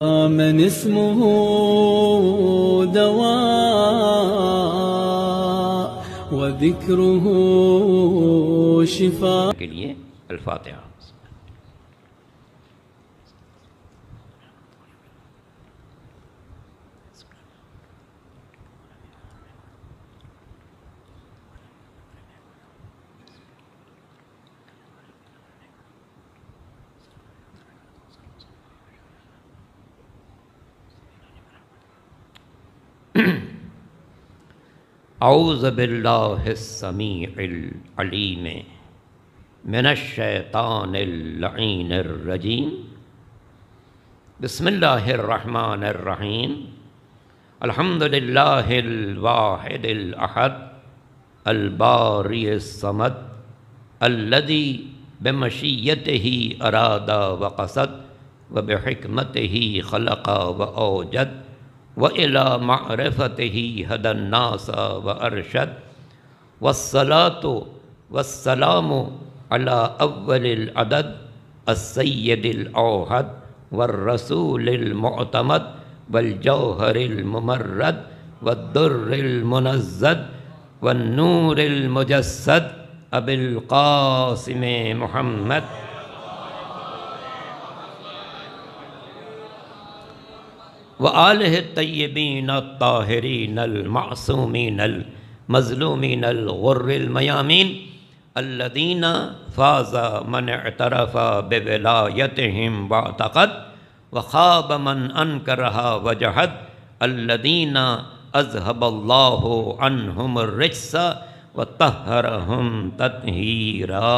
من اسمه دواء وذكره شفاء کے لیے الفاتحہ۔ اعوذ باللہ السمیع العلیم من الشیطان اللعین الرجیم، بسم اللہ الرحمن الرحیم، الحمد للہ الواحد الاحد الباری الصمد الذی بمشیتہ اراد وقصد وبحکمتہ خلق واوجد وإلى معرفته هدى الناس وأرشد، والصلاة والسلام على أول العدد السيد الأوحد والرسول المعتمد والجوهر الممرد والدر المنزد والنور المجسد أبي القاسم محمد وآلہ الطیبین الطاہرین المعصومین المظلومین الغر المیامین الذین فاز من اعترف بولایتہم واعتقد وخاب من انکرہا وجحد الذین اذہب اللہ عنہم الرجس وطہرہم تطہیرا۔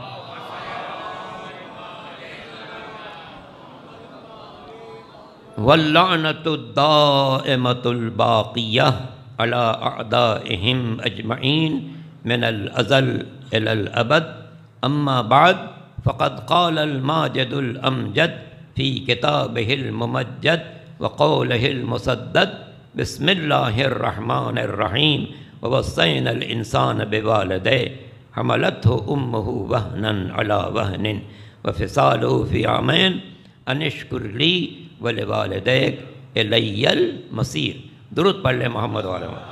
واللعنة الدائمة الباقية على أعدائهم أجمعين من الأزل إلى الأبد، أما بعد، فقد قال الماجد الأمجد في كتابه الممجد وقوله المسدد، بسم الله الرحمن الرحيم، ووصينا الإنسان بوالديه حملته أمه وهنا على وهن وفصاله في عامين أن اشكر لي ولوالدیک الی المصیر۔ درود پڑھ لیں محمد علیہ وسلم۔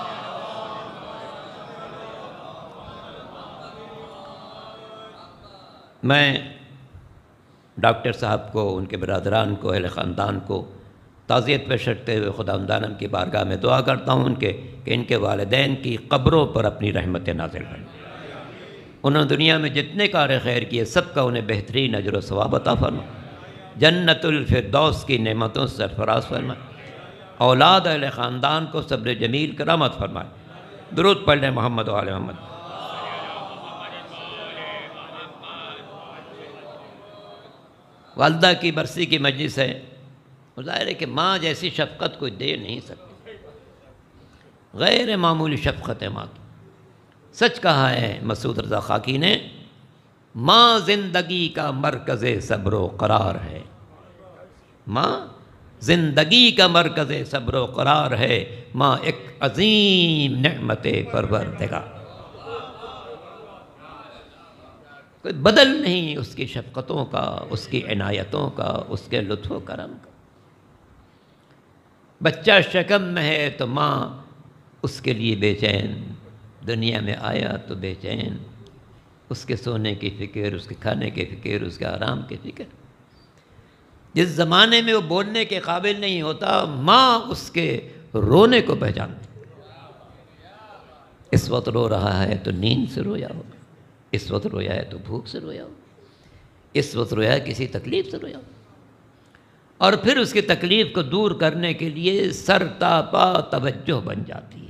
میں ڈاکٹر صاحب کو، ان کے برادران کو، اہل خاندان کو تعزیت پیش کرتے ہوئے خداوندان کی بارگاہ میں دعا کرتا ہوں کہ ان کے والدین کی قبروں پر اپنی رحمت نازل کریں۔ انہوں نے دنیا میں جتنے کار خیر کیے سب کا انہیں بہترین اجر و ثواب عطا فرمائے، جنت الفردوس کی نعمتوں سے سرفراز فرمائے، اولاد اہل خاندان کو صبر جمیل کرامت فرمائے۔ درود پڑھ لیں محمد و آل محمد۔ والدہ کی برسی کی مجلس ہے، ظاہر ہے کہ ماں جیسی شفقت کوئی دے نہیں سکتی، غیر معمولی شفقت ہے ماں کی۔ سچ کہا ہے مسعود رضا خاکی نے، ماں زندگی کا مرکز صبر و قرار ہے، ماں زندگی کا مرکز صبر و قرار ہے، ماں ایک عظیم نعمت پروردگار، کوئی بدل نہیں اس کی شفقتوں کا، اس کی عنایتوں کا، اس کے لطف و کرم کا۔ بچہ شکم میں ہے تو ماں اس کے لیے بے چین، دنیا میں آیا تو بے چین، اس کے سونے کی فکر، اس کے کھانے کی فکر، اس کے آرام کی فکر۔ جس زمانے میں وہ بولنے کے قابل نہیں ہوتا، ماں اس کے رونے کو پہچانتی۔ اس وقت رو رہا ہے تو نیند سے رویا ہوگا، اس وقت رویا ہے تو بھوک سے رویا ہوگا، اس وقت رویا ہے کسی تکلیف سے رویا ہوگا، اور پھر اس کی تکلیف کو دور کرنے کے لیے سر تاپا توجہ بن جاتی ہے۔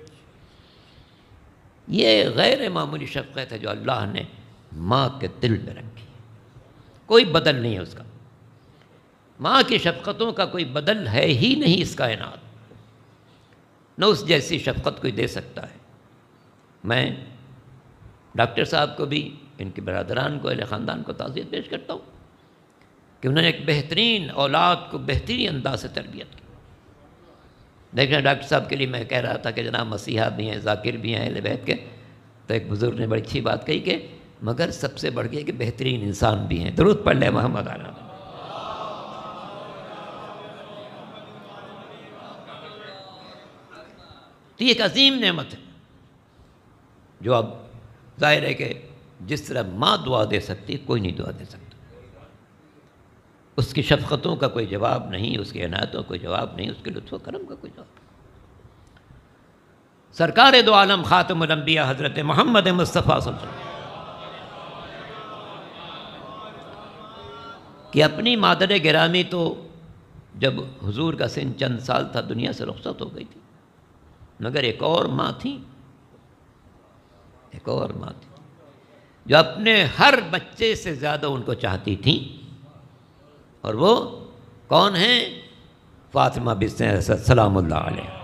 یہ غیر معمولی شفقت ہے جو اللہ نے ماں کے دل میں رکھی ہے، کوئی بدل نہیں ہے اس کا۔ ماں کی شفقتوں کا کوئی بدل ہے ہی نہیں اس کائنات، نہ اس جیسی شفقت کوئی دے سکتا ہے۔ میں ڈاکٹر صاحب کو بھی، ان کے برادران کو، اہل خاندان کو تعزیت پیش کرتا ہوں کہ انہوں نے ایک بہترین اولاد کو بہترین انداز سے تربیت کی۔ دیکھیں ڈاکٹر صاحب کے لیے میں کہہ رہا تھا کہ جناب مسیحا بھی ہیں، ذاکر بھی ہیں اہل بیت کے، تو ایک بزرگ نے بڑی اچھی بات کہی کہ مگر سب سے بڑھ کے کہ بہترین انسان بھی ہیں۔ درود پڑھ لیں محمد علیہ۔ تو یہ ایک عظیم نعمت ہے جو اب ظاہر ہے کہ جس طرح ماں دعا دے سکتی کوئی نہیں دعا دے سکتا. اس کی شفقتوں کا کوئی جواب نہیں، اس کی عنایتوں کا کوئی جواب نہیں، اس کے لطف و کرم کا کوئی جواب نہیں. سرکار دو عالم خاتم الانبیاء حضرت محمد مصطفیٰ صلی اللہ علیہ وسلم کہ اپنی مادر گرامی تو جب حضور کا سن چند سال تھا دنیا سے رخصت ہو گئی تھی، مگر ایک اور ماں تھی، ایک اور ماں تھی جو اپنے ہر بچے سے زیادہ ان کو چاہتی تھیں، اور وہ کون ہیں؟ فاطمہ بنت اسد سلام اللہ علیہ.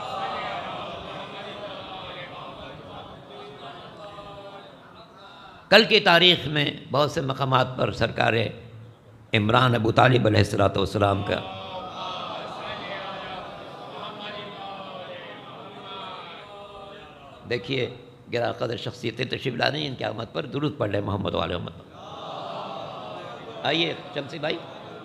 کل کی تاریخ میں بہت سے مقامات پر سرکار عمران ابو طالب علیہ الصلوۃ والسلام کا دیکھیے گرا قدر شخصیتیں تشریف لا رہی ہیں، ان کی آمد پر درود پڑھ لیں محمد وعلی محمد. آئیے شمسی بھائی.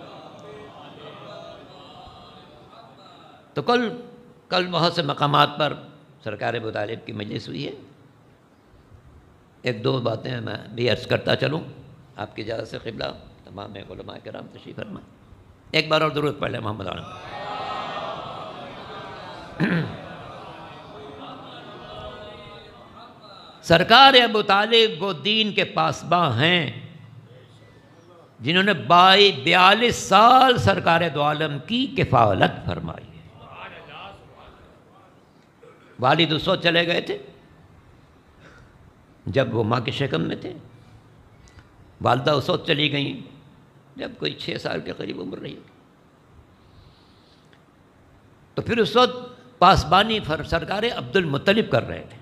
تو کل بہت سے مقامات پر سرکار ابو طالب کی مجلس ہوئی ہے. ایک دو باتیں میں بھی عرض کرتا چلوں آپ کی اجازت سے. قبلہ تمام علماء کرام تشریف فرمائیں. ایک بار اور درود پڑھ لیں محمد وعلی محمد. سرکار ابو طالب وہ دین کے پاسباں ہیں جنہوں نے 42 سال سرکار دو عالم کی کفالت فرمائی ہے. والد اس وقت چلے گئے تھے جب وہ ماں کے شکم میں تھے، والدہ اس وقت چلی گئیں جب کوئی 6 سال کے قریب عمر رہی. تو پھر اس وقت پاسبانی سرکار عبد المطلب کر رہے تھے.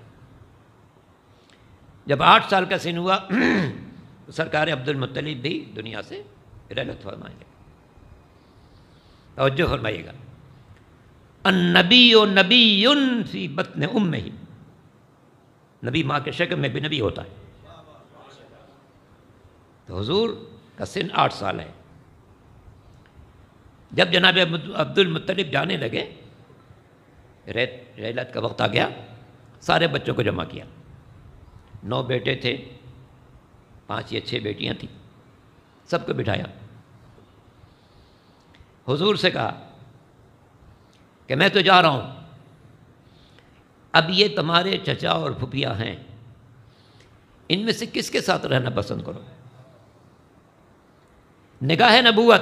جب 8 سال کا سن ہوا تو سرکار عبد المطلب بھی دنیا سے رحلت فرمائیں گے. توجہ فرمائیے گا. النبی نبی فی بطن امہ، نبی ماں کے شکل میں بھی نبی ہوتا ہے. تو حضور کا سن 8 سال ہے. جب جناب عبد المطلب جانے لگے، رحلت کا وقت آ گیا، سارے بچوں کو جمع کیا. 9 بیٹے تھے، 5 یا 6 بیٹیاں تھیں، سب کو بٹھایا. حضور سے کہا کہ میں تو جا رہا ہوں، اب یہ تمہارے چچا اور پھپھیاں ہیں، ان میں سے کس کے ساتھ رہنا پسند کرو؟ نگاہ نبوت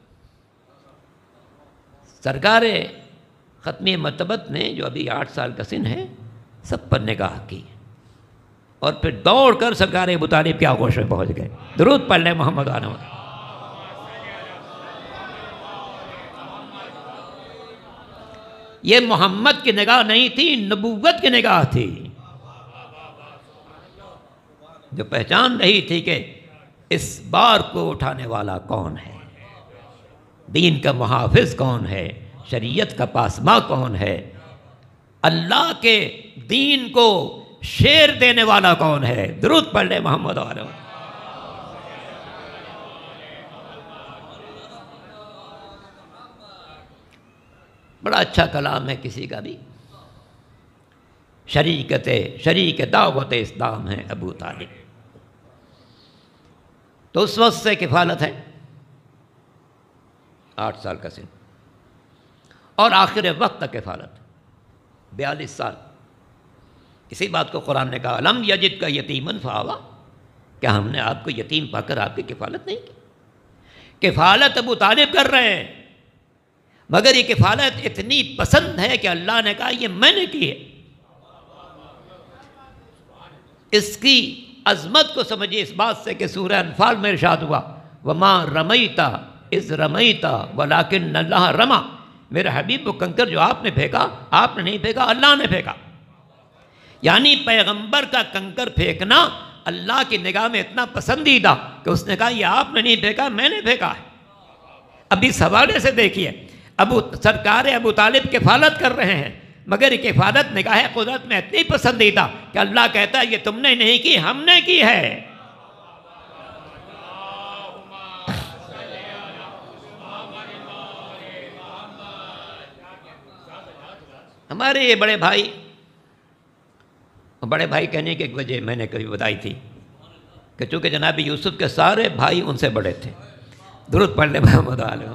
سرکار ختمی مرتبت نے جو ابھی 8 سال کا سن ہے سب پر نگاہ کی، اور پھر دوڑ کر سرکار ابو طالب کے آغوش میں پہنچ گئے. درود پڑھ لیں محمد وعلی محمد. یہ محمد کی نگاہ نہیں تھی، نبوت کی نگاہ تھی، جو پہچان رہی تھی کہ اس بار کو اٹھانے والا کون ہے، دین کا محافظ کون ہے، شریعت کا پاسباں کون ہے، اللہ کے دین کو شیر دینے والا کون ہے. درود پڑھ لیں محمد وعلی محمد. بڑا اچھا کلام ہے کسی کا بھی. شریک دعوت اسلام ہے ابو طالب. تو اس وقت سے کفالت ہے، 8 سال کا سن، اور آخر وقت تک کفالت 42 سال. اسی بات کو قرآن نے کہا الم یجد کا یتیمن فآوا، کیا ہم نے آپ کو یتیم پا کر آپ کی کفالت نہیں کی؟ کفالت ابو طالب کر رہے ہیں، مگر یہ کفالت اتنی پسند ہے کہ اللہ نے کہا یہ میں نے کی ہے. اس کی عظمت کو سمجھیے اس بات سے کہ سورہ انفال میں ارشاد ہوا وما رمیتا اذ رمیتا ولکن اللہ رما. میرے حبیب وہ کنکر جو آپ نے پھینکا، آپ نے نہیں پھینکا، اللہ نے پھینکا. یعنی پیغمبر کا کنکر پھینکنا اللہ کی نگاہ میں اتنا پسندیدہ کہ اس نے کہا یہ آپ نے نہیں پھینکا، میں نے پھینکا ہے. اب اس حوالے سے دیکھیے سرکار ابو طالب کفالت کر رہے ہیں، مگر یہ کفالت نگاہ قدرت میں اتنی پسندیدہ کہ اللہ کہتا ہے یہ تم نے نہیں کی، ہم نے کی ہے. ہمارے یہ بڑے بھائی بڑے بھائی کہنے کی ایک وجہ میں نے کبھی بتائی تھی کہ چونکہ جناب یوسف کے سارے بھائی ان سے بڑے تھے. درود پڑھ لیں محمد علیہ.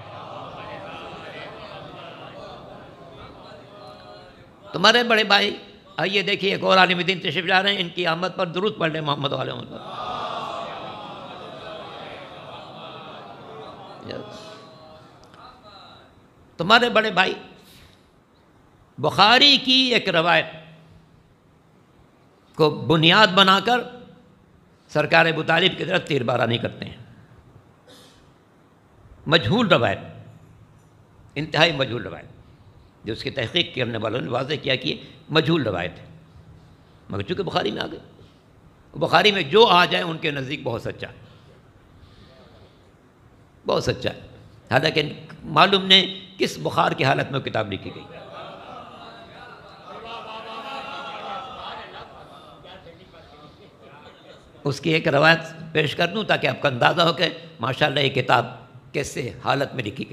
تمہارے بڑے بھائی، آئیے دیکھیے ایک اور عالم دین تشریف لا رہے ہیں، ان کی آمد پر درود پڑھ لیں محمد علیہ وسلم. تمہارے بڑے بھائی بخاری کی ایک روایت کو بنیاد بنا کر سرکار ابو طالب کی طرف تیر بارانی کرتے ہیں. مجہول روایت، انتہائی مجہول روایت، جو اس کی تحقیق کرنے والوں نے واضح کیا کہ مجہول روایت ہے، مگر چونکہ بخاری میں آ گئی، بخاری میں جو آ جائے ان کے نزدیک بہت سچا ہے، بہت سچا ہے. حالانکہ معلوم نہیں کس بخار کی حالت میں وہ کتاب لکھی گئی. اس کی ایک روایت پیش کر دوں تاکہ آپ کا اندازہ ہو کہ ماشاءاللہ یہ کتاب کیسے حالت میں لکھی گئی.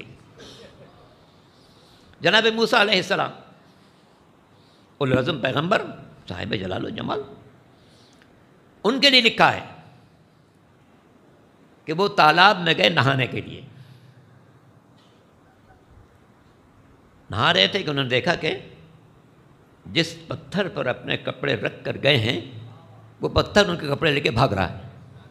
جناب موسیٰ علیہ السلام اولوالعزم پیغمبر صاحب جلال و جمال، ان کے لیے لکھا ہے کہ وہ تالاب میں گئے نہانے کے لیے. نہا رہے تھے کہ انہوں نے دیکھا کہ جس پتھر پر اپنے کپڑے رکھ کر گئے ہیں وہ پتھر ان کے کپڑے لے کے بھاگ رہا ہے.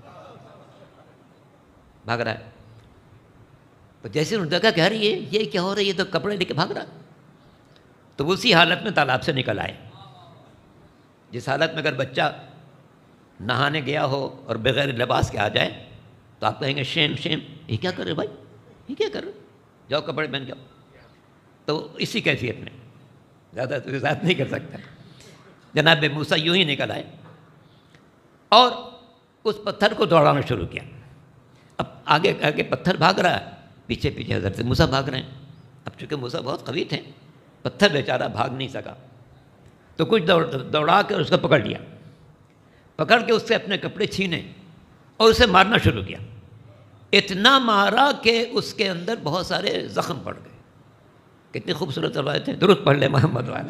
تو جیسے انہوں نے دیکھا کہ ارے یہ کیا ہو رہا ہے، یہ تو کپڑے لے کے بھاگ رہا ہے. تو اسی حالت میں تالاب سے نکل آئے. جس حالت میں اگر بچہ نہانے گیا ہو اور بغیر لباس کے آ جائے تو آپ کہیں گے شیم شیم، یہ کیا کر رہے بھائی، یہ کیا کر رہے، جاؤ کپڑے پہن جاؤ. تو اسی کیفیت میں زیادہ وضاحت نہیں کر سکتا. جناب موسیٰ یوں ہی نکل آئے اور اس پتھر کو دوڑانا شروع کیا. اب آگے آگے پتھر بھاگ رہا ہے، پیچھے پیچھے حضرت موسیٰ بھاگ رہے ہیں. اب چونکہ موسیٰ بہت قوی تھے، پتھر بیچارہ بھاگ نہیں سکا، تو کچھ دوڑا کر اس کو پکڑ لیا، پکڑ کے اس سے اپنے کپڑے چھینے اور اسے مارنا شروع کیا. اتنا مارا کہ اس کے اندر بہت سارے زخم پڑ گئے. کتنی خوبصورت روایت ہے. درود پڑھ لیں محمد والے.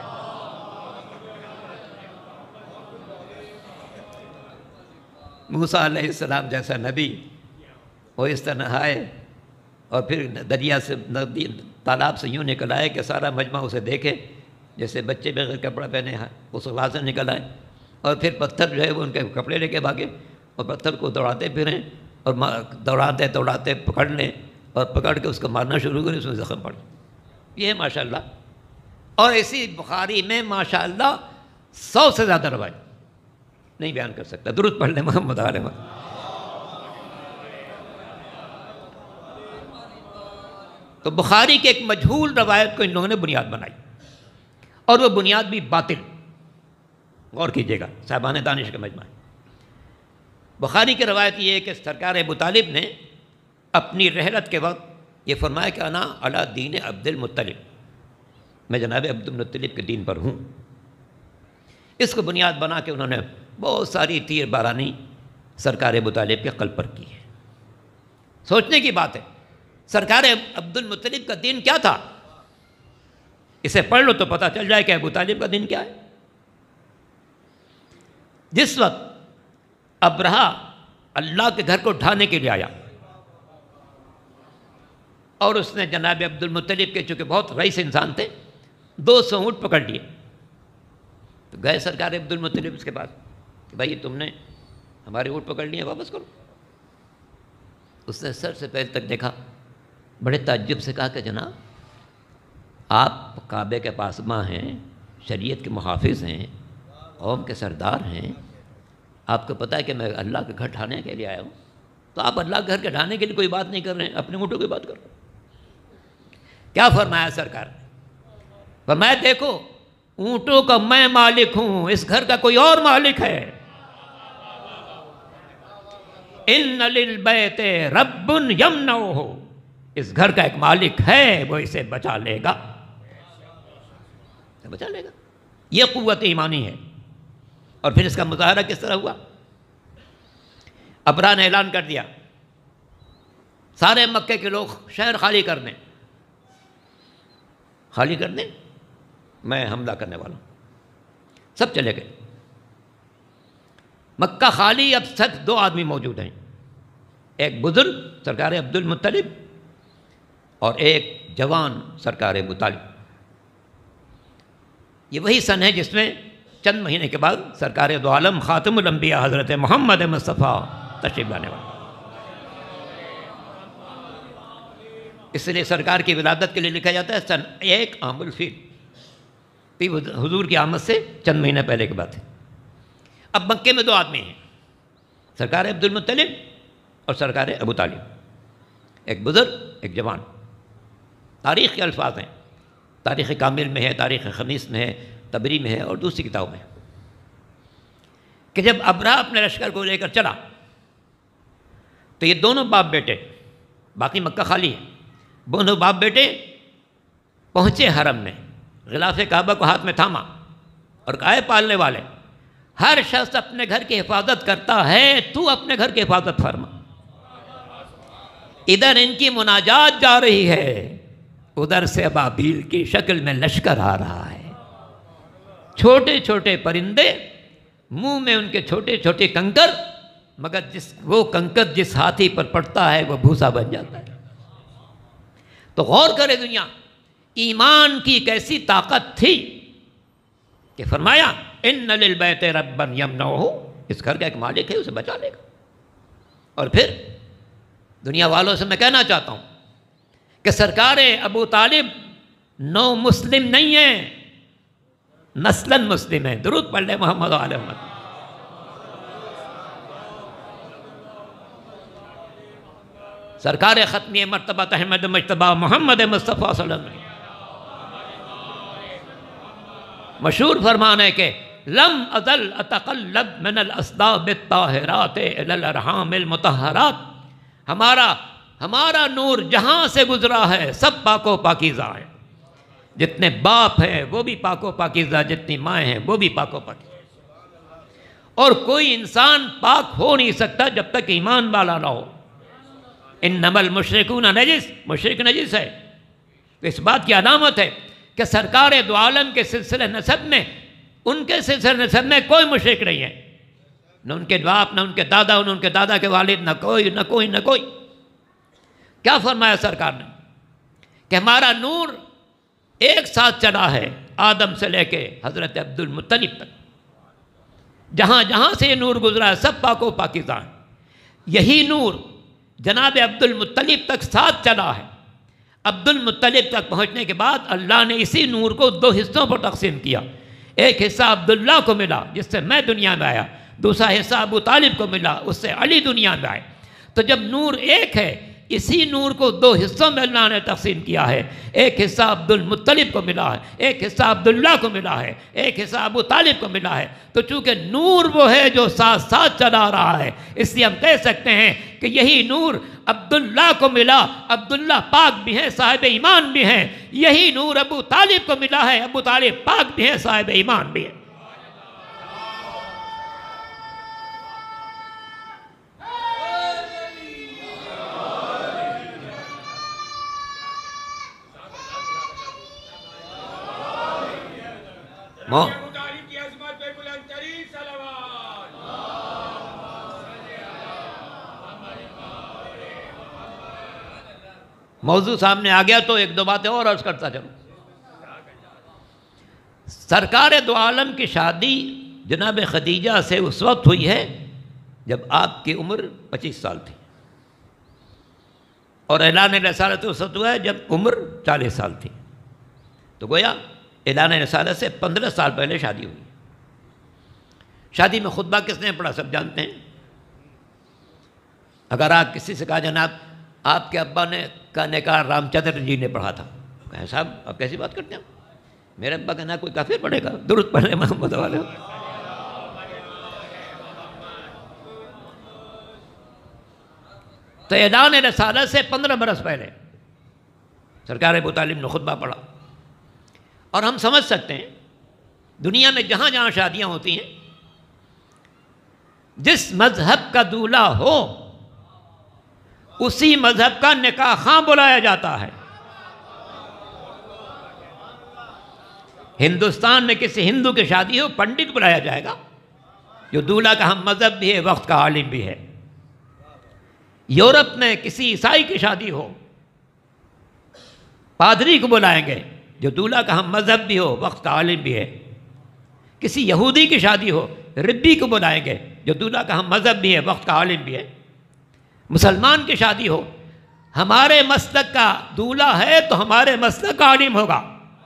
موسیٰ علیہ السلام جیسا نبی وہ اس طرح نہائے اور پھر دریا سے تالاب سے یوں نکل آئے کہ سارا مجمع اسے دیکھے، جیسے بچے بغیر کپڑا پہنے اس وہاں سے نکل آئے. اور پھر پتھر جو ہے وہ ان کے کپڑے لے کے بھاگے اور پتھر کو دوڑاتے پھریں اور دوڑاتے پکڑ لیں اور پکڑ کے اس کو مارنا شروع کریں، اس میں زخم پڑ. یہ ہے ماشاءاللہ. اور اسی بخاری میں ماشاءاللہ 100 سے زیادہ روایت نہیں بیان کر سکتا. درود پڑھ لیں محمد علیہ وسلم. تو بخاری کے ایک مجہول روایت کو ان لوگوں نے بنیاد بنائی، اور وہ بنیاد بھی باطل. غور کیجیے گا صاحبان دانش کا مجمع. بخاری کی روایت یہ ہے کہ سرکار ابو طالب نے اپنی رحلت کے وقت یہ فرمایا کہ انا علی دین عبد المطلب، میں جناب عبد المطلب کے دین پر ہوں. اس کو بنیاد بنا کے انہوں نے بہت ساری تیر بارانی سرکار ابو طالب کے قلب پر کی ہے. سوچنے کی بات ہے، سرکار عبد المطلب کا دین کیا تھا؟ اسے پڑھ لو تو پتہ چل جائے کہ ابو طالب کا دین کیا ہے. جس وقت ابرہہ اللہ کے گھر کو ڈھانے کے لیے آیا اور اس نے جناب عبد المطلب کے، چونکہ بہت رئیس انسان تھے، 200 اونٹ پکڑ لیے. تو گئے سرکار عبد المطلب اس کے پاس کہ بھائی تم نے ہمارے اونٹ پکڑ لیے، واپس کرو. اس نے سر سے پیر تک دیکھا، بڑے تعجب سے کہا کہ جناب آپ کعبے کے پاسباں ہیں، شریعت کے محافظ ہیں، قوم کے سردار ہیں، آپ کو پتہ ہے کہ میں اللہ کے گھر ڈھانے کے لیے آیا ہوں، تو آپ اللہ کے گھر کے ڈھانے کے لیے کوئی بات نہیں کر رہے ہیں، اپنے اونٹوں کی بات کر رہے ہیں. کیا فرمایا سرکار؟ فرمایا دیکھو اونٹوں کا میں مالک ہوں، اس گھر کا کوئی اور مالک ہے. ان للبیت رب یمنعہ، اس گھر کا ایک مالک ہے، وہ اسے بچا لے گا، بچا لے گا. یہ قوت ایمانی ہے. اور پھر اس کا مظاہرہ کس طرح ہوا؟ ابرہہ نے اعلان کر دیا سارے مکے کے لوگ شہر خالی کر دیں، میں حملہ کرنے والا ہوں. سب چلے گئے۔ مکہ خالی، اب صرف 2 آدمی موجود ہیں، ایک بزرگ سرکار عبد المطلب اور ایک جوان سرکار ابو طالب۔ یہ وہی سن ہے جس میں چند مہینے کے بعد سرکار دو عالم خاتم الانبیاء حضرت محمد مصطفیٰ تشریف لانے والے۔ اس لیے سرکار کی ولادت کے لیے لکھا جاتا ہے سن 1 عام الفیل، حضور کی آمد سے چند مہینے پہلے کی بات ہے۔ اب مکے میں 2 آدمی ہیں، سرکار عبد المطلب اور سرکار ابو طالب، ایک بزرگ ایک جوان۔ تاریخ کے الفاظ ہیں، تاریخ کامل میں ہے، تاریخ خمیس میں ہے، تبری میں ہے اور دوسری کتابوں میں، کہ جب ابرہہ اپنے لشکر کو لے کر چلا تو یہ دونوں باپ بیٹے، باقی مکہ خالی ہے، دونوں باپ بیٹے پہنچے حرم میں، غلاف کعبہ کو ہاتھ میں تھاما اور کہا اے پالنے والے، ہر شخص اپنے گھر کی حفاظت کرتا ہے، تو اپنے گھر کی حفاظت فرما۔ ادھر ان کی مناجات جا رہی ہے، ادھر سے ابابیل کی شکل میں لشکر آ رہا ہے، چھوٹے چھوٹے پرندے، منہ میں ان کے چھوٹے چھوٹے کنکر، مگر وہ کنکر جس ہاتھی پر پڑتا ہے وہ بھوسا بن جاتا ہے۔ تو غور کرے دنیا، ایمان کی کیسی طاقت تھی کہ فرمایا ان للبیت ربا یمنعہ، اس گھر کا ایک مالک ہے، اسے بچا لے گا۔ اور پھر دنیا والوں سے میں کہنا چاہتا ہوں کہ سرکار ابو طالب نو مسلم نہیں ہیں، نسلاً مسلم ہیں۔ درود پڑھ لیں محمد و آل محمد۔ سرکار ختمی مرتبہ احمد مجتبی محمد مصطفیٰ صلی اللہ علیہ وسلم مشہور فرمان ہے کہ لم ازل اتقلب من الاسباب الطاہرات الی الارحام المطہرات، ہمارا نور جہاں سے گزرا ہے سب پاک و پاکیزہ ہیں، جتنے باپ ہیں وہ بھی پاک و پاکیزہ، جتنی مائیں ہیں وہ بھی پاک و پاکیزہ، اور کوئی انسان پاک ہو نہیں سکتا جب تک ایمان والا نہ ہو۔ انما المشرکون نجس، مشرک نجس ہے۔ تو اس بات کی علامت ہے کہ سرکار دو عالم کے سلسلہ نسب میں، ان کے سلسلہ نسب میں کوئی مشرک نہیں ہے، نہ ان کے باپ، نہ ان کے دادا، نہ ان کے دادا کے والد، نہ کوئی۔ کیا فرمایا سرکار نے کہ ہمارا نور ایک ساتھ چلا ہے آدم سے لے کے حضرت عبد المطلب تک، جہاں جہاں سے یہ نور گزرا ہے سب پاک و پاکیزہ ہیں۔ یہی نور جناب عبد المطلب تک ساتھ چلا ہے۔ عبد المطلب تک پہنچنے کے بعد اللہ نے اسی نور کو 2 حصوں پر تقسیم کیا۔ ایک حصہ عبداللہ کو ملا جس سے میں دنیا میں آیا، دوسرا حصہ ابو طالب کو ملا، اس سے علی دنیا میں آئے۔ تو جب نور ایک ہے، اسی نور کو 2 حصوں میں اللہ نے تقسیم کیا ہے۔ ایک حصہ عبد المطلب کو ملا ہے، ایک حصہ عبداللہ کو ملا ہے، ایک حصہ ابو طالب کو ملا ہے۔ تو چونکہ نور وہ ہے جو ساتھ ساتھ چلا رہا ہے، اس لیے ہم کہہ سکتے ہیں کہ یہی نور عبداللہ کو ملا، عبداللہ پاک بھی ہیں، صاحب ایمان بھی ہیں۔ یہی نور ابو طالب کو ملا ہے، ابو طالب پاک بھی ہیں، صاحب ایمان بھی ہیں۔ موضوع سامنے آ گیا تو 1-2 باتیں اور عرض کرتا چلوں۔ سرکار دو عالم کی شادی جناب خدیجہ سے اس وقت ہوئی ہے جب آپ کی عمر 25 سال تھی، اور اعلان رسالت اس وقت ہوا ہے جب عمر 40 سال تھی۔ تو گویا اعلان رسالت سے 15 سال پہلے شادی ہوئی۔ شادی میں خطبہ کس نے پڑھا سب جانتے ہیں۔ اگر آپ کسی سے کہا جناب آپ کے ابا نے کا نکاح رام چندر جی نے پڑھا تھا، کہیں صاحب آپ کیسی بات کرتے ہیں، میرے ابا کا نہ کوئی کافر پڑھے گا، درود پڑھے محمد والے۔ تو اعلان رسالت سے 15 برس پہلے سرکار ابو طالب نے خطبہ پڑھا، اور ہم سمجھ سکتے ہیں دنیا میں جہاں جہاں شادیاں ہوتی ہیں، جس مذہب کا دولہا ہو اسی مذہب کا نکاح خواں بلایا جاتا ہے۔ ہندوستان میں کسی ہندو کی شادی ہو پنڈت بلایا جائے گا جو دولہا کا ہم مذہب بھی ہے، وقت کا عالم بھی ہے۔ یورپ میں کسی عیسائی کی شادی ہو پادری کو بلائیں گے جو دولہا کا ہم مذہب بھی ہو، وقت کا عالم بھی ہے۔ کسی یہودی کی شادی ہو ربی کو بلائیں گے جو دولہا کا ہم مذہب بھی ہے، وقت کا عالم بھی ہے۔ مسلمان کی شادی ہو، ہمارے مسلک کا دولہا ہے تو ہمارے مسلک کا عالم ہوگا،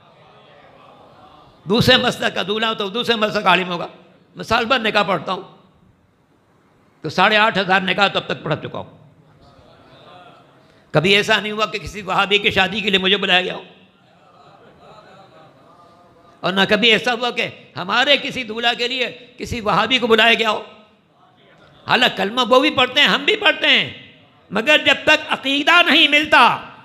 دوسرے مسلک کا دولہا تو دوسرے مسلک کا عالم ہوگا۔ مثال بار نکاح پڑھتا ہوں تو 8,500 نکاح تو اب تک پڑھ چکا ہوں۔ کبھی ایسا نہیں ہوا کہ کسی وہابی کی شادی کے لیے مجھے بلایا گیا ہو، اور نہ کبھی ایسا ہوا کہ ہمارے کسی دولہا کے لیے کسی وہابی کو بلایا گیا ہو۔ حالانکہ کلمہ وہ بھی پڑھتے ہیں، ہم بھی پڑھتے ہیں، مگر جب تک عقیدہ نہیں ملتا،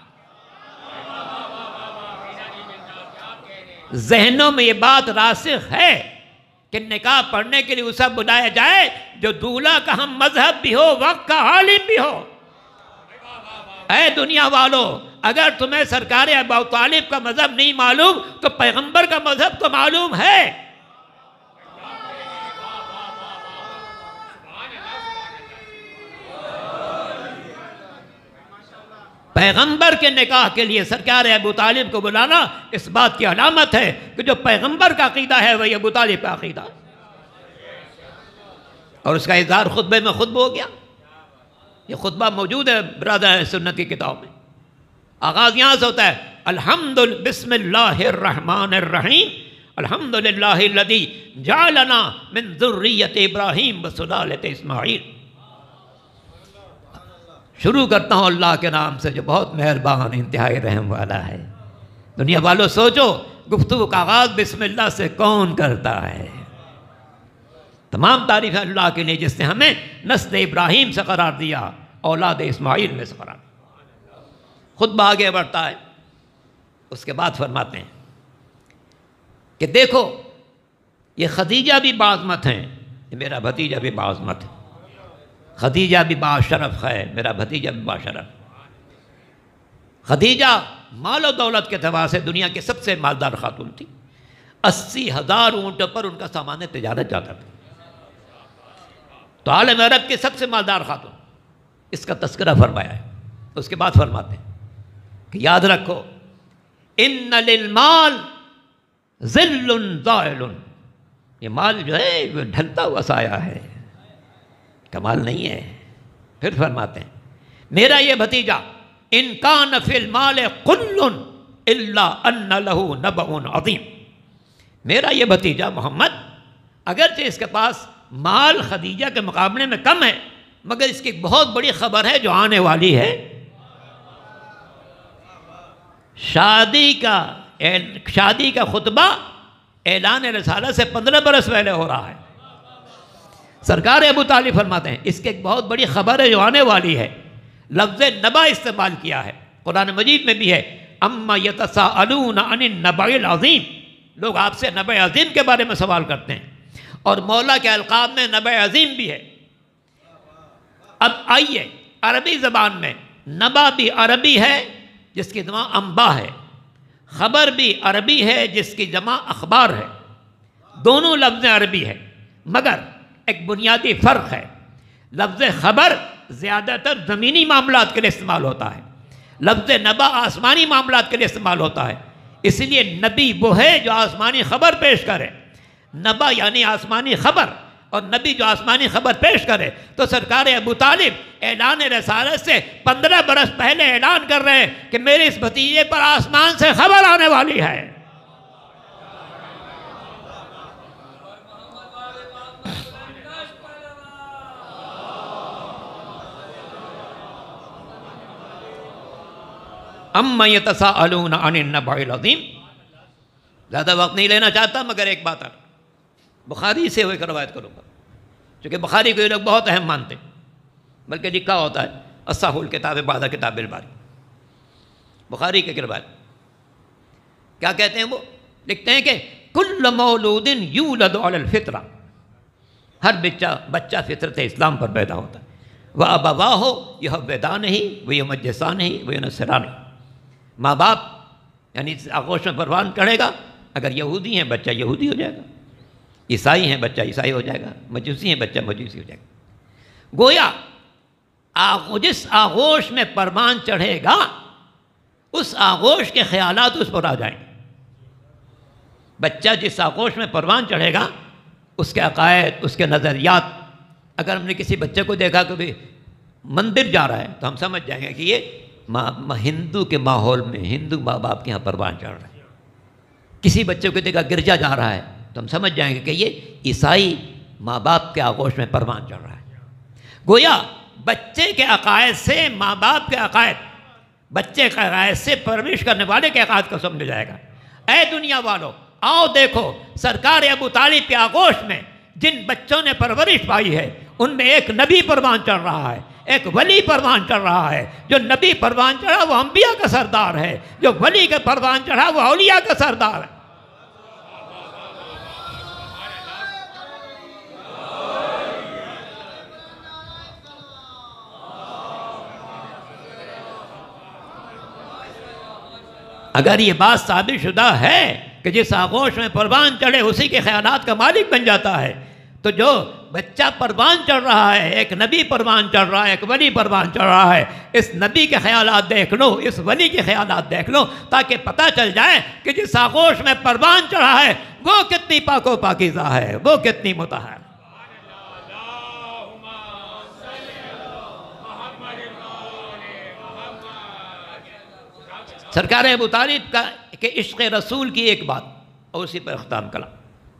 ذہنوں میں یہ بات راسخ ہے کہ نکاح پڑھنے کے لیے اسے بلایا جائے جو دولہا کا ہم مذہب بھی ہو، وقت کا عالم بھی ہو۔ اے دنیا والو، اگر تمہیں سرکار ابو طالب کا مذہب نہیں معلوم تو پیغمبر کا مذہب تو معلوم ہے۔ پیغمبر کے نکاح کے لیے سرکار ابو طالب کو بلانا اس بات کی علامت ہے کہ جو پیغمبر کا عقیدہ ہے وہی ابو طالب کا عقیدہ، اور اس کا اظہار خطبے میں خود ہو گیا۔ یہ خطبہ موجود ہے برادر سنت کی کتاب میں۔ آغاز یہاں سے ہوتا ہے، بسم اللہ الرحمن الرحیم، الحمدللہ الذی جعلنا من ذریۃ ابراہیم وسلالۃ اسماعیل۔ شروع کرتا ہوں اللہ کے نام سے جو بہت مہربان انتہائی رحم والا ہے۔ دنیا والوں سوچو، گفتگو کا آغاز بسم اللہ سے کون کرتا ہے؟ تمام تعریف اللہ کے لیے جس نے ہمیں نسل ابراہیم سے قرار دیا، اولاد اسماعیل میں سے قرار دیا۔ خطبہ آگے بڑھتا ہے، اس کے بعد فرماتے ہیں کہ دیکھو یہ خدیجہ بھی باعظمت ہیں، یہ میرا بھتیجا بھی باعظمت ہے۔ خدیجہ بھی باشرف ہے، میرا بھتیجا بھی باشرف۔ خدیجہ مال و دولت کے اعتبار سے دنیا کی سب سے مالدار خاتون تھی۔ 80,000 اونٹوں پر ان کا سامان تجارت جاتا تھا، تو عالم عرب کی سب سے مالدار خاتون، اس کا تذکرہ فرمایا ہے۔ اس کے بعد فرماتے ہیں کہ یاد رکھو، ان للمال ظل زائل، یہ مال جو ہے وہ ڈھلتا ہوا سایہ ہے، کمال نہیں ہے۔ پھر فرماتے ہیں میرا یہ بھتیجا ان کان فی المال قل الا ان له نبأ عظیم، میرا یہ بھتیجا محمد اگرچہ اس کے پاس مال خدیجہ کے مقابلے میں کم ہے، مگر اس کی ایک بہت بڑی خبر ہے جو آنے والی ہے۔ شادی کا خطبہ اعلان رسالت سے 15 برس پہلے ہو رہا ہے۔ سرکار ابو طالب فرماتے ہیں اس کی ایک بہت بڑی خبر ہے جو آنے والی ہے۔ لفظ نبا استعمال کیا ہے، قرآن مجید میں بھی ہے، اما یتساءلون عن النبأ العظیم، لوگ آپ سے نبأ عظیم کے بارے میں سوال کرتے ہیں، اور مولا کے القاب میں نبأ عظیم بھی ہے۔ اب آئیے، عربی زبان میں نبا بھی عربی ہے جس کی جمع انبا ہے، خبر بھی عربی ہے جس کی جمع اخبار ہے، دونوں لفظ عربی ہے، مگر ایک بنیادی فرق ہے۔ لفظ خبر زیادہ تر زمینی معاملات کے لیے استعمال ہوتا ہے، لفظ نبا آسمانی معاملات کے لیے استعمال ہوتا ہے، اس لیے نبی وہ ہے جو آسمانی خبر پیش کرے۔ نبا یعنی آسمانی خبر، اور نبی جو آسمانی خبر پیش کرے، تو سرکار ابو طالب اعلان رسالت سے 15 برس پہلے اعلان کر رہے ہیں کہ میرے اس بھتیجے پر آسمان سے خبر آنے والی ہے۔ اما یتساءلون عن النبأ العظیم۔ زیادہ وقت نہیں لینا چاہتا، مگر ایک بات ہے، بخاری سے وہ ایک روایت کروں گا، چونکہ بخاری کو یہ لوگ بہت اہم مانتے ہیں، بلکہ لکھا ہوتا ہے اصح الکتاب بعد کتاب الباری، بخاری کی روایت۔ کیا کہتے ہیں وہ؟ لکھتے ہیں کہ کل مولود یولد علی الفطرہ، ہر بچہ فطرت اسلام پر پیدا ہوتا ہے، وَأَبَوَاهُ يُهَوِّدَانِهِ وَيُمَجِّسَانِهِ وَيُنَصِّرَانِهِ، ماں باپ یعنی آغوش میں پروان چڑھے گا اگر یہودی ہیں بچہ یہودی ہو جائے گا، عیسائی ہیں بچہ عیسائی ہو جائے گا، مجوسی ہیں بچہ مجوسی ہو جائے گا۔ گویا جس آغوش میں پروان چڑھے گا اس آغوش کے خیالات اس پر آ جائیں گے۔ بچہ جس آغوش میں پروان چڑھے گا اس کے عقائد، اس کے نظریات، اگر ہم نے کسی بچے کو دیکھا کہ بھی مندر جا رہا ہے تو ہم سمجھ جائیں گے کہ یہ ہندو کے ماحول میں ہندو ماں باپ کے یہاں پروان چڑھ رہا ہے۔ کسی بچے کو دیکھا گرجا جا رہا ہے تو ہم سمجھ جائیں گے کہ یہ عیسائی ماں باپ کے آغوش میں پروان چڑھ رہا ہے۔ گویا بچے کے عقائد سے ماں باپ کے عقائد، بچے کے عقائد سے پرورش کرنے والے کے عقائد کو سمجھ جائے گا۔ اے دنیا والو، آؤ دیکھو سرکار ابو طالب کے آغوش میں جن بچوں نے پرورش پائی ہے ان میں ایک نبی پروان چڑھ رہا ہے، ایک ولی پروان چڑھ رہا ہے۔ جو نبی پروان چڑھا وہ انبیاء کا سردار ہے، جو ولی کا پروان چڑھا وہ اولیاء کا سردار ہے۔ اگر یہ بات ثابت شدہ ہے کہ جس آغوش میں پروان چڑھے اسی کے خیالات کا مالک بن جاتا ہے، تو جو بچہ پروان چڑھ رہا ہے، ایک نبی پروان چڑھ رہا ہے، ایک ولی پروان چڑھ رہا ہے، اس نبی کے خیالات دیکھ لو، اس ولی کے خیالات دیکھ لو، تاکہ پتہ چل جائے کہ جس آغوش میں پروان چڑھا ہے وہ کتنی پاک و پاکیزہ ہے، وہ کتنی مطہر ہے۔ سرکار ابو طالب کا کہ عشق رسول کی ایک بات اور اسی پر اختتام کلام۔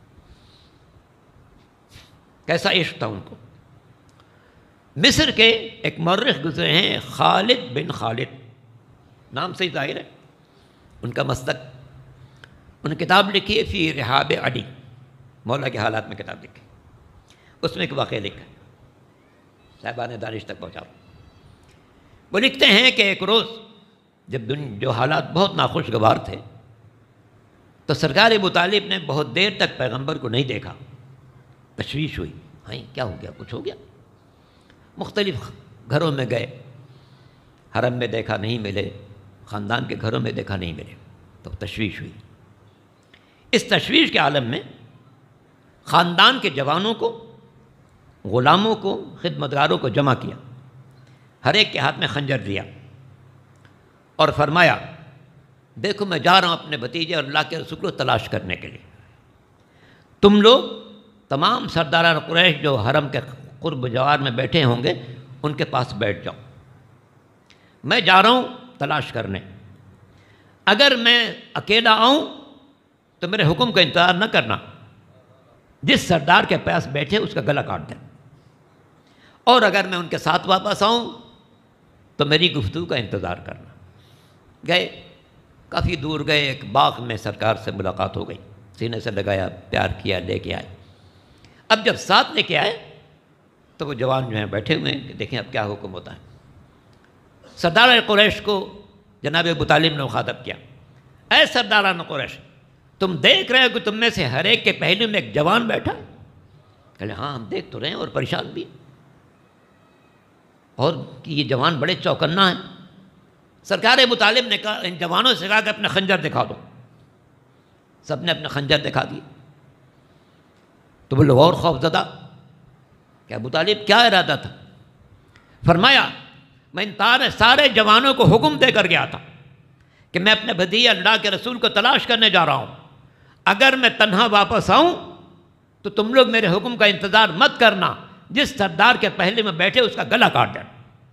کیسا عشق تھا ان کو۔ مصر کے ایک مورخ گزرے ہیں خالد بن خالد، نام سے ہی ظاہر ہے ان کا مسلک۔ انہوں نے کتاب لکھی ہے فی رحاب علی، مولا کے حالات میں کتاب لکھی، اس میں ایک واقعہ لکھا ہے، صاحبان دانش تک پہنچاؤ۔ وہ لکھتے ہیں کہ ایک روز جب جو حالات بہت ناخوشگوار تھے تو سرکار ابو طالب نے بہت دیر تک پیغمبر کو نہیں دیکھا۔ تشویش ہوئی، ہاں کیا ہو گیا، کچھ ہو گیا۔ مختلف گھروں میں گئے، حرم میں دیکھا نہیں ملے، خاندان کے گھروں میں دیکھا نہیں ملے، تو تشویش ہوئی۔ اس تشویش کے عالم میں خاندان کے جوانوں کو، غلاموں کو، خدمتگاروں کو جمع کیا، ہر ایک کے ہاتھ میں خنجر دیا اور فرمایا دیکھو میں جا رہا ہوں اپنے بھتیجے اور اللہ کے رسول کو تلاش کرنے کے لیے، تم لوگ تمام سرداران قریش جو حرم کے قرب جوار میں بیٹھے ہوں گے ان کے پاس بیٹھ جاؤ، میں جا رہا ہوں تلاش کرنے، اگر میں اکیلا آؤں تو میرے حکم کا انتظار نہ کرنا، جس سردار کے پاس بیٹھے اس کا گلا کاٹ دیں، اور اگر میں ان کے ساتھ واپس آؤں تو میری گفتگو کا انتظار کرنا۔ گئے، کافی دور گئے، ایک باغ میں سرکار سے ملاقات ہو گئی، سینے سے لگایا، پیار کیا، لے کے آئے۔ اب جب ساتھ لے کے آئے تو وہ جوان جو ہیں بیٹھے ہوئے ہیں کہ دیکھیں اب کیا حکم ہوتا ہے۔ سردار قریش کو جناب ابو طالب نے مخاطب کیا، اے سرداران قریش، تم دیکھ رہے ہو کہ تم میں سے ہر ایک کے پہلو میں ایک جوان بیٹھا؟ کہے ہاں ہم دیکھ تو رہے ہیں اور پریشان بھی، اور کہ یہ جوان بڑے چوکنا ہیں۔ سرکار ابو طالب نے کہا ان جوانوں سے کہا کہ اپنے خنجر دکھا دو، سب نے اپنے خنجر دکھا دیے۔ تو وہ لوگ اور خوف زدہ کہ ابو طالب کیا ارادہ تھا؟ فرمایا میں ان سارے جوانوں کو حکم دے کر گیا تھا کہ میں اپنے بھتیجے اللہ کے رسول کو تلاش کرنے جا رہا ہوں، اگر میں تنہا واپس آؤں تو تم لوگ میرے حکم کا انتظار مت کرنا، جس سردار کے پہلے میں بیٹھے اس کا گلا کاٹ دینا۔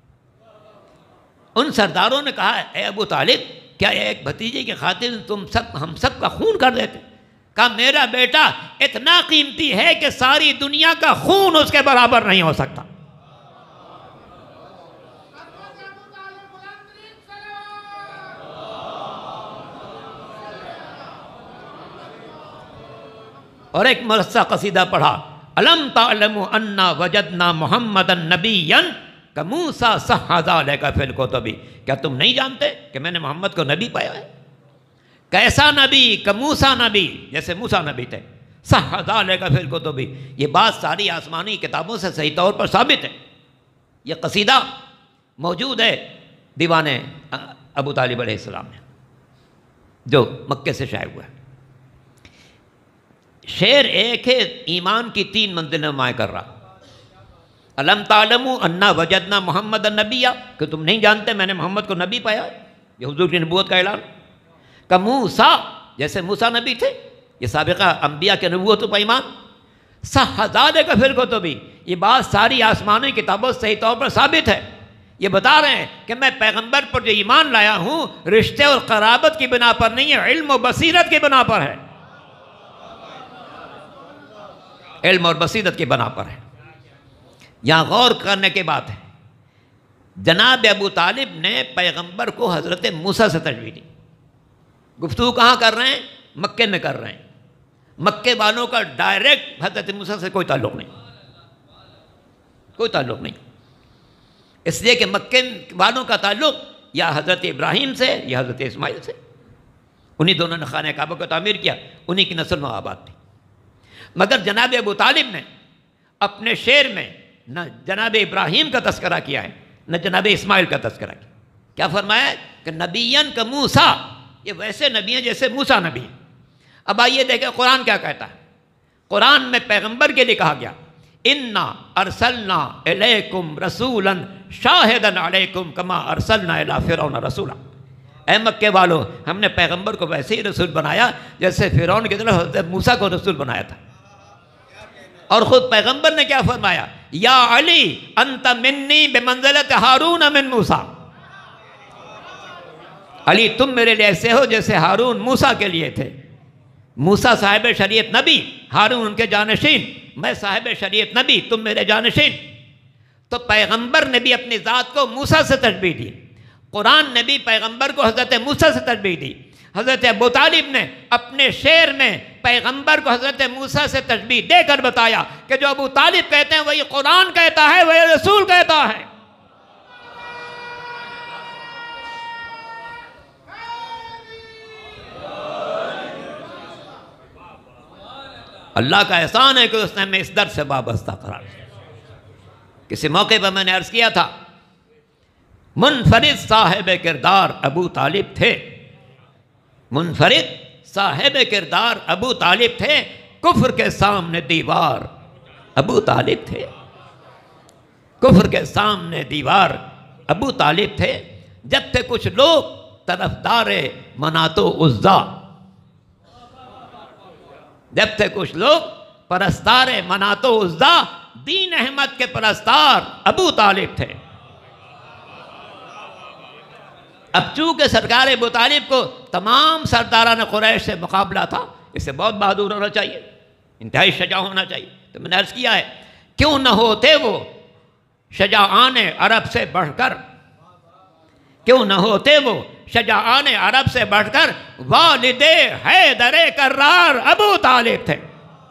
ان سرداروں نے کہا اے ابو طالب کیا ایک بھتیجے کی خاطر تم سب ہم سب کا خون کر دیتے؟ کہا میرا بیٹا اتنا قیمتی ہے کہ ساری دنیا کا خون اس کے برابر نہیں ہو سکتا۔ اور ایک مرثہ قصیدہ پڑھا، الم تعلموا انا وجدنا محمدا نبیا کموسیٰ صح ذالک فی الکتب، کیا تم نہیں جانتے کہ میں نے محمد کو نبی پایا ہے؟ کیسا نبی؟ کموسیٰ نبی، جیسے موسیٰ نبی تھے، صح ذالک فی الکتب، یہ بات ساری آسمانی کتابوں سے صحیح طور پر ثابت ہے۔ یہ قصیدہ موجود ہے دیوان ابو طالب علیہ السلام میں جو مکے سے شائع ہوا ہے۔ شعر ایک ہے، ایمان کی 3 منزلیں نمایاں کر رہا۔ الم تعلموا انا وجدنا محمد النبیہ، کہ تم نہیں جانتے میں نے محمد کو نبی پایا ہے، یہ حضور کی نبوت کا اعلان۔ کہ موسیٰ، جیسے موسیٰ نبی تھے، یہ سابقہ انبیاء کے نبوتوں پر ایمان۔ صح ذالک فی الکتب، یہ بات ساری آسمانی کتابوں سے صحیح طور پر ثابت ہے۔ یہ بتا رہے ہیں کہ میں پیغمبر پر جو ایمان لایا ہوں رشتے اور قرابت کی بنا پر نہیں ہے، علم و بصیرت کی بنا پر ہے، علم اور بصیرت کی بنا پر ہے۔ یہاں غور کرنے کی بات ہے، جناب ابو طالب نے پیغمبر کو حضرت موسیٰ سے تشبیہ دی۔ گفتگو کہاں کر رہے ہیں؟ مکے میں کر رہے ہیں۔ مکے والوں کا ڈائریکٹ حضرت موسیٰ سے کوئی تعلق نہیں، کوئی تعلق نہیں، اس لیے کہ مکے والوں کا تعلق یا حضرت ابراہیم سے یا حضرت اسماعیل سے، انہی دونوں نے خانہ کعبہ کو تعمیر کیا، انہی کی نسل میں آباد تھی۔ مگر جناب ابو طالب نے اپنے شعر میں نہ جناب ابراہیم کا تذکرہ کیا ہے نہ جناب اسماعیل کا تذکرہ کیا۔ کیا فرمایا ہے کہ نبیًا کموسیٰ، یہ ویسے نبی ہیں جیسے موسیٰ نبی ہیں۔ اب آئیے دیکھیں قرآن کیا کہتا ہے۔ قرآن میں پیغمبر کے لیے کہا گیا انا ارسلنا الیکم رسولا شاہدا علیکم کما ارسلنا الی فرعون رسولا۔ اے مکے والو، ہم نے پیغمبر کو ویسے ہی رسول بنایا جیسے فرعون کی طرف حضرت موسیٰ کو رسول بنایا تھا۔ اور خود پیغمبر نے کیا فرمایا؟ یا علی انت منی بمنزلت ہارون من موسیٰ، علی تم میرے لیے ایسے ہو جیسے ہارون موسیٰ کے لیے تھے۔ موسیٰ صاحب شریعت نبی، ہارون ان کے جانشین، میں صاحب شریعت نبی، تم میرے جانشین۔ تو پیغمبر نے بھی اپنی ذات کو موسیٰ سے تشبیہ دی، قرآن نے بھی پیغمبر کو حضرت موسیٰ سے تشبیہ دی۔ حضرت ابو طالب نے اپنے شعر میں پیغمبر کو حضرت موسیٰ سے تشبیہ دے کر بتایا کہ جو ابو طالب کہتے ہیں وہی قرآن کہتا ہے، وہی رسول کہتا ہے۔ اللہ کا احسان ہے کہ اس نے ہمیں اس درد سے وابستہ قرار دیا۔ کسی موقع پر میں نے عرض کیا تھا، منفرد صاحب کردار ابو طالب تھے، منفرد صاحب کردار ابو طالب تھے، کفر کے سامنے دیوار ابو طالب تھے، کفر کے سامنے دیوار ابو طالب تھے۔ جب تھے کچھ لوگ طرفدار منات و عزا، جب تھے کچھ لوگ پرستار منات و عزا، دین احمد کے پرستار ابو طالب تھے۔ اب چونکہ سرکار ابو طالب کو تمام سرداران قریش سے مقابلہ تھا، اسے بہت بہادر ہونا چاہیے، انتہائی شجاع ہونا چاہیے۔ تو میں نے عرض کیا ہے کیوں نہ ہوتے وہ شجاعان عرب سے بڑھ کر، کیوں نہ ہوتے وہ شجاعان عرب سے بڑھ کر والد حیدر کرار ابو طالب تھے،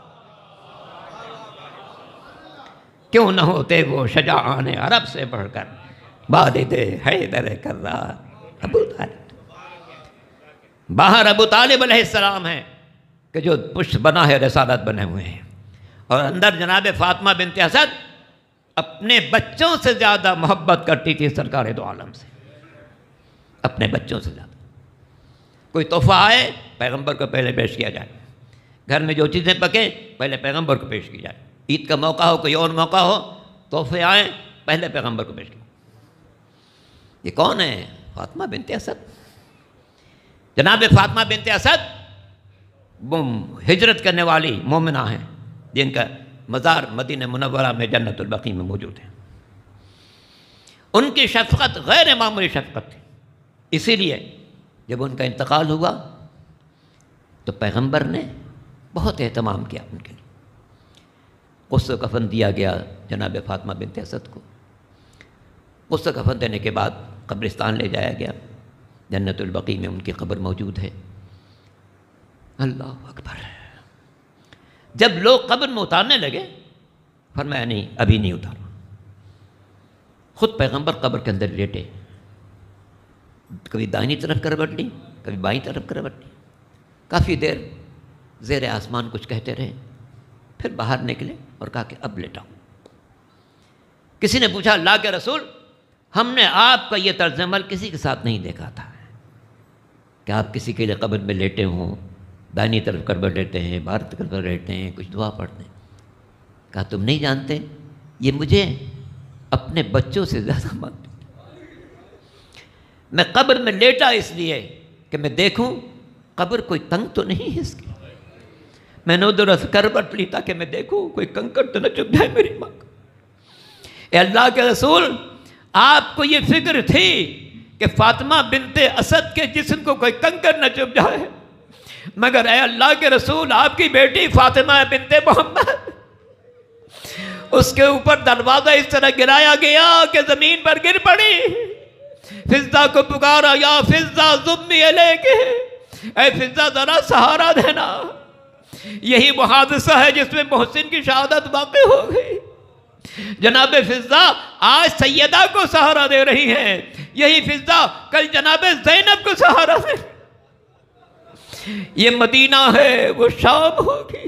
کیوں نہ ہوتے وہ شجاعان عرب سے بڑھ کر والد حیدر کرار ابو طالب۔ باہر ابو طالب علیہ السلام ہیں کہ جو پشت بنا ہے رسالت بنے ہوئے ہیں، اور اندر جناب فاطمہ بنت اسد اپنے بچوں سے زیادہ محبت کرتی تھی سرکار دو عالم سے، اپنے بچوں سے زیادہ۔ کوئی تحفہ آئے پیغمبر کو پہلے پیش کیا جائے، گھر میں جو چیزیں پکیں پہلے پیغمبر کو پیش کی جائے، عید کا موقع ہو کوئی اور موقع ہو تحفے آئیں پہلے پیغمبر کو پیش کیا۔ یہ کون ہے؟ فاطمہ بنت اسد۔ جناب فاطمہ بنت اسد وہ ہجرت کرنے والی مومنہ ہیں جن کا مزار مدینہ منورہ میں جنت البقیع میں موجود ہے۔ ان کی شفقت غیر معمولی شفقت تھی، اسی لیے جب ان کا انتقال ہوا تو پیغمبر نے بہت اہتمام کیا ان کے لیے۔ غسل و کفن دیا گیا جناب فاطمہ بنت اسد کو، غسل و کفن دینے کے بعد قبرستان لے جایا گیا، جنت البقیع میں ان کی قبر موجود ہے۔ اللہ اکبر۔ جب لوگ قبر میں اتارنے لگے فرمایا نہیں ابھی نہیں اتارا۔ خود پیغمبر قبر کے اندر لیٹے، کبھی دائنی طرف کروٹ لی کبھی بائیں طرف کروٹ لی، کافی دیر زیر آسمان کچھ کہتے رہے، پھر باہر نکلے اور کہا کہ اب لیٹا ہوں۔ کسی نے پوچھا اللہ کے رسول ہم نے آپ کا یہ طرز عمل کسی کے ساتھ نہیں دیکھا تھا کہ آپ کسی کے لیے قبر میں لیٹے ہوں، دائنی طرف کروٹ لیتے ہیں، بھارت کروٹ لیتے ہیں، کچھ دعا پڑھتے ہیں۔ کہا تم نہیں جانتے یہ مجھے اپنے بچوں سے زیادہ مانتے۔ میں قبر میں لیٹا اس لیے کہ میں دیکھوں قبر کوئی تنگ تو نہیں ہے اس کی، میں نے ادھر کروٹ لی تاکہ میں دیکھوں کوئی کنکر تو نہ چپ جائے میری ماں کا۔ اے اللہ کے رسول، آپ کو یہ فکر تھی کہ فاطمہ بنت اسد کے جسم کو کوئی کنکر نہ چپ جائے، مگر اے اللہ کے رسول آپ کی بیٹی فاطمہ بنت محمد، اس کے اوپر دروازہ اس طرح گرایا گیا کہ زمین پر گر پڑی۔ فضہ کو پکارا، یا فضہ ضمی علیک، اے فضہ ذرا سہارا دینا۔ یہی وہ حادثہ ہے جس میں محسن کی شہادت واقع ہو گئی۔ جناب فضہ آج سیدہ کو سہارا دے رہی ہیں، یہی فضہ کل جناب زینب کو سہارا دے۔ یہ مدینہ ہے، وہ شام ہوگی۔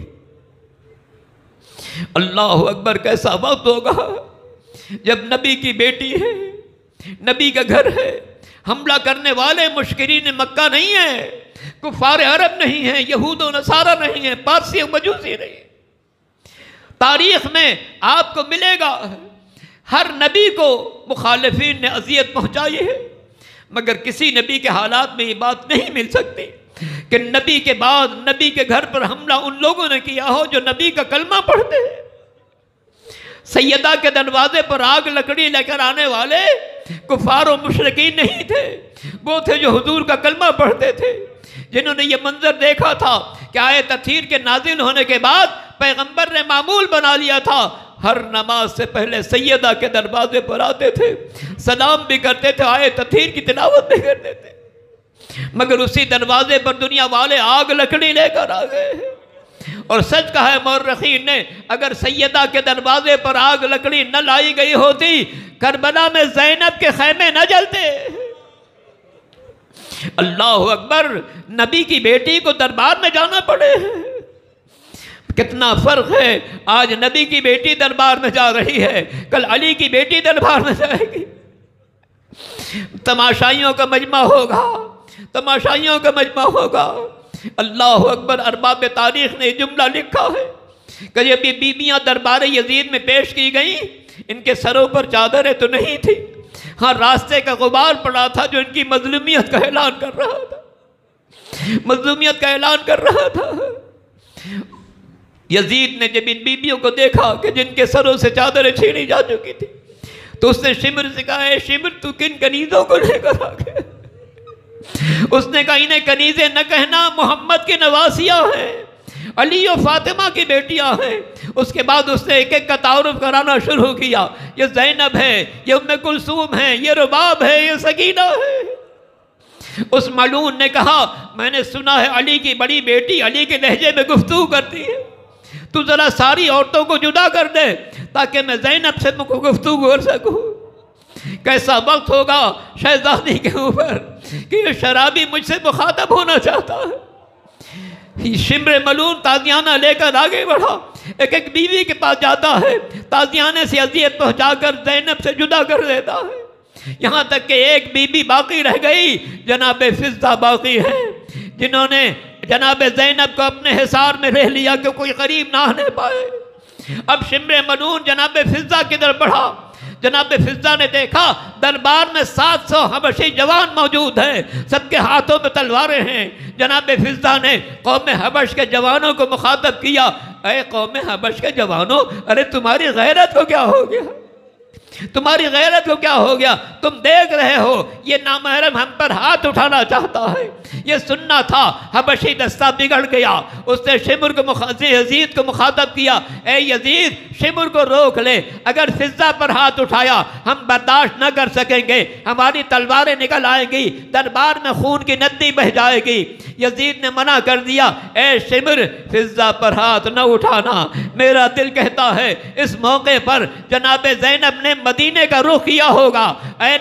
اللہ اکبر، کیسا وقت ہوگا جب نبی کی بیٹی ہے، نبی کا گھر ہے، حملہ کرنے والے مشکرین مکہ نہیں ہیں، کفار عرب نہیں ہیں، یہود و نصارہ نہیں ہیں، پارسی و مجوسی نہیں ہیں۔ تاریخ میں آپ کو ملے گا ہر نبی کو مخالفین نے اذیت پہنچائی ہے، مگر کسی نبی کے حالات میں یہ بات نہیں مل سکتی کہ نبی کے بعد نبی کے گھر پر حملہ ان لوگوں نے کیا ہو جو نبی کا کلمہ پڑھتے ہیں۔ سیدہ کے دروازے پر آگ لکڑی لے کر آنے والے کفار و مشرکین نہیں تھے، وہ تھے جو حضور کا کلمہ پڑھتے تھے، جنہوں نے یہ منظر دیکھا تھا کہ آیت تطہیر کے نازل ہونے کے بعد پیغمبر نے معمول بنا لیا تھا، ہر نماز سے پہلے سیدہ کے دروازے پر آتے تھے، سلام بھی کرتے تھے، آیت تطہیر کی تلاوت بھی کرتے تھے، مگر اسی دروازے پر دنیا والے آگ لکڑی لے کر آ گئے ہیں۔ اور سچ کہا ہے مورخین نے، اگر سیدہ کے دروازے پر آگ لکڑی نہ لائی گئی ہوتی، کربلا میں زینب کے خیمے نہ جلتے۔ اللہ اکبر، نبی کی بیٹی کو دربار میں جانا پڑے، کتنا فرق ہے۔ آج نبی کی بیٹی دربار میں جا رہی ہے، کل علی کی بیٹی دربار میں جائے گی۔ تماشائیوں کا مجمع ہوگا، تماشائیوں کا مجمع ہوگا۔ اللہ اکبر، ارباب تاریخ نے جملہ لکھا ہے کہ یہ بیبیاں دربار یزید میں پیش کی گئیں، ان کے سروں پر چادریں تو نہیں تھی، ہاں راستے کا غبار پڑا تھا جو ان کی مظلومیت کا اعلان کر رہا تھا، مظلومیت کا اعلان کر رہا تھا۔ یزید نے جب ان بیبیوں کو دیکھا کہ جن کے سروں سے چادریں چھینی جا چکی تھی، تو اس نے شمر سے کہا، اے شمر تو کن کنیزوں کو لے کر آ گیا؟ اس نے کہا انہیں کنیزیں نہ کہنا، محمد کی نواسیاں ہیں، علی و فاطمہ کی بیٹیاں ہیں۔ اس کے بعد اس نے ایک ایک کا تعارف کرانا شروع کیا، یہ زینب ہے، یہ ام کلثوم ہے، یہ رباب ہے، یہ سکینہ ہے۔ اس ملعون نے کہا، میں نے سنا ہے علی کی بڑی بیٹی علی کے لہجے میں گفتگو کرتی ہے، تو ذرا ساری عورتوں کو جدا کر دے تاکہ میں زینب سے گفتگو کر سکوں۔ کیسا وقت ہوگا شہزادی کے اوپر کہ یہ شرابی مجھ سے مخاطب ہونا چاہتا ہے۔ شمر ملعون تازیانہ لے کر آگے بڑھا، ایک ایک بیوی کے پاس جاتا ہے، تازیانے سے اذیت پہنچا کر زینب سے جدا کر دیتا ہے، یہاں تک کہ ایک بیوی باقی رہ گئی، جناب فضہ باقی ہے، جنہوں نے جناب زینب کو اپنے حصار میں رہ لیا کہ کوئی قریب نہ آنے پائے۔ اب شمر ملعون جناب فضہ کی طرف بڑھا، جناب فضہ نے دیکھا دربار میں 700 حبشی جوان موجود ہیں، سب کے ہاتھوں میں تلواریں ہیں۔ جناب فضہ نے قوم حبش کے جوانوں کو مخاطب کیا، اے قوم حبش کے جوانوں، ارے تمہاری غیرت کو کیا ہو گیا؟ تمہاری غیرت کو کیا ہو گیا؟ تم دیکھ رہے ہو یہ نامحرم ہم پر ہاتھ اٹھانا چاہتا ہے، یہ سننا تھا، حبشی دستہ بگڑ گیا۔ اس نے شمر کو یزید کو مخاطب کیا، اے یزید شمر کو روک لے، اگر فضہ پر ہاتھ اٹھایا ہم برداشت نہ کر سکیں گے، ہماری تلواریں نکل آئیں گی، دربار میں خون کی ندی بہہ جائے گی۔ یزید نے منع کر دیا، اے شمر فضہ پر ہاتھ نہ اٹھانا، میرا دل کہتا ہے اس موقع پر جناب زینب نے مدینے کا رخ کیا ہوگا۔ اے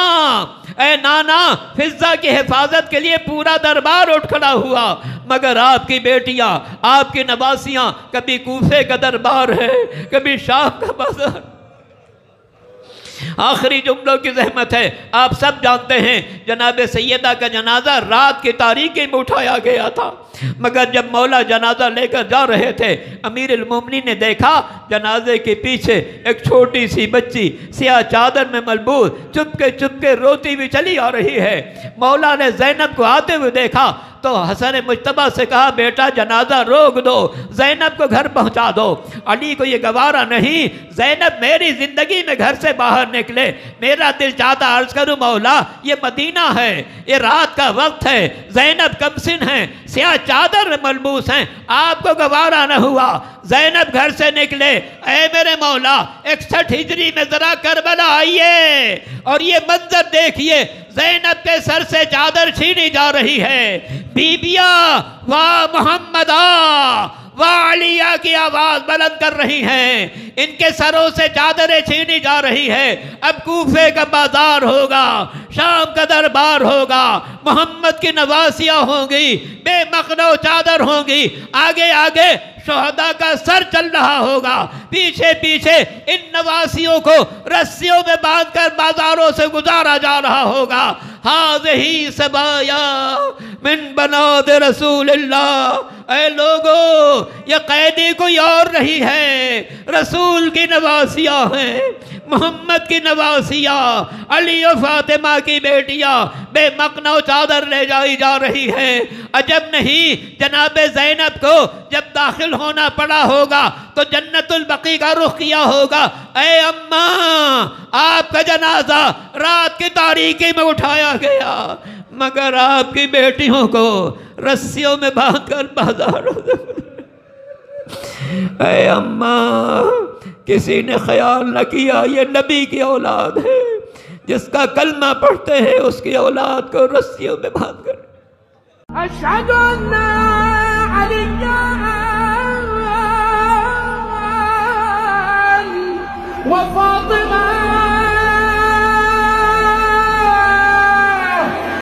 نانا، فضہ کی حفاظت کے لیے پورا دربار اٹھ کھڑا ہوا، مگر آپ کی بیٹیاں، آپ کی نواسیاں، کبھی کوفے کا دربار ہے، کبھی شام کا بازار، آخری جملوں کی زحمت ہے. آپ سب جانتے ہیں جناب سیدہ کا جنازہ رات کی تاریکی میں اٹھایا گیا تھا، مگر جب مولا جنازہ لے کر جا رہے تھے امیر المومنین نے دیکھا جنازے کے پیچھے ایک چھوٹی سی بچی سیاہ چادر میں ملبوس چپ کے روتی بھی چلی آ رہی ہے. مولا نے زینب کو آتے ہوئے دیکھا تو حسن مجتبیٰ سے کہا بیٹا جنازہ روک دو، زینب کو گھر پہنچا دو. علی کو یہ گوارا نہیں، زینب میری زندگی میں گھر سے باہر نکلے. میرا دل چاہتا عرض کروں مولا یہ مدینہ ہے، یہ رات کا وقت ہے، زینب کمسن ہیں، سیاہ چادر میں ملبوس ہیں، آپ کو گوارا نہ ہوا. زینب گھر سے نکلے. اے میرے مولا 61 ہجری میں ذرا کربلا آئیے اور یہ منظر دیکھیے، زینب کے سر سے چادر چھینی جا رہی ہے. بیبیاں واہ محمدہ واہ علیہ کی آواز بلند کر رہی ہیں، ان کے سروں سے چادریں چھینی جا رہی ہے. اب کوفے کا بازار ہوگا، شام کا دربار ہوگا، محمد کی نواسیاں ہوں گی، بے مقنع چادر ہوں گی، آگے آگے شہداء کا سر چل رہا ہوگا، پیچھے پیچھے ان نواسیوں کو رسیوں میں باندھ کر بازاروں سے گزارا جا رہا ہوگا. ہاذہی سبایا من بنات رسول اللہ. اے لوگو یہ قیدی کوئی اور نہیں ہے، رسول کی نواسیاں ہیں، محمد کی نواسیاں، علی و فاطمہ کی بیٹیاں بے مقنع چادر لے جائی جا رہی ہیں. عجب نہیں جناب زینب کو جب داخل ہونا پڑا ہوگا تو جنت البقیع کا رخ کیا ہوگا. اے اماں آپ کا جنازہ رات کی تاریکی میں اٹھایا گیا، مگر آپ کی بیٹیوں کو رسیوں میں باندھ کر بازاروں سے. اے اماں کسی نے خیال نہ کیا یہ نبی کی اولاد ہے، جس کا کلمہ پڑھتے ہیں اس کی اولاد کو رسیوں میں باندھ کر. اشہد ان علیہ وفاطمہ